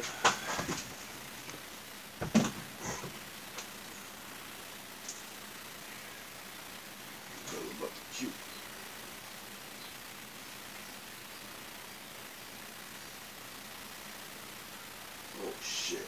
Cute. Oh shit.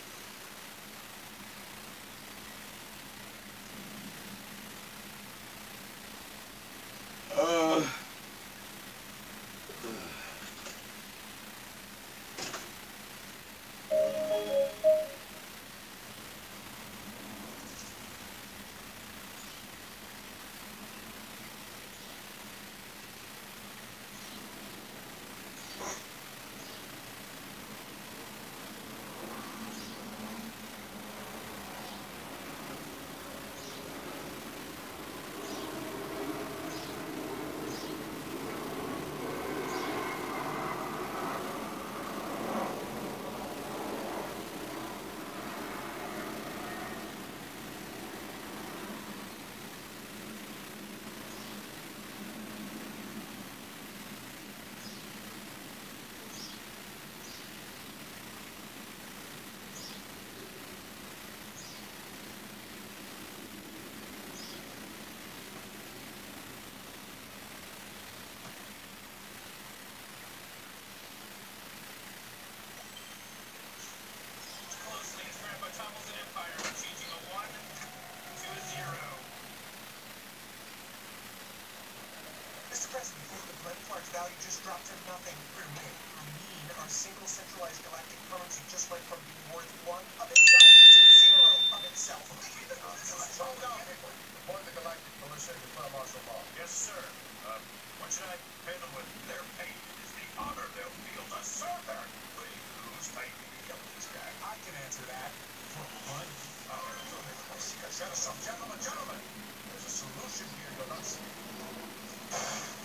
Mr. President, the Glenfarge value just dropped to nothing. I mean, our single centralized galactic currency just went from being worth 1 of itself to 0 of itself. Slow down, people. Report the Galactic Militia to Club Martial Law. Yes, sir. What should I pay them with? Their payment is the honor they'll feel to serve their... Wait, who's paying me to kill this guy? I can answer that. For fun. Shut us up, gentlemen. There's a solution here, you nuts.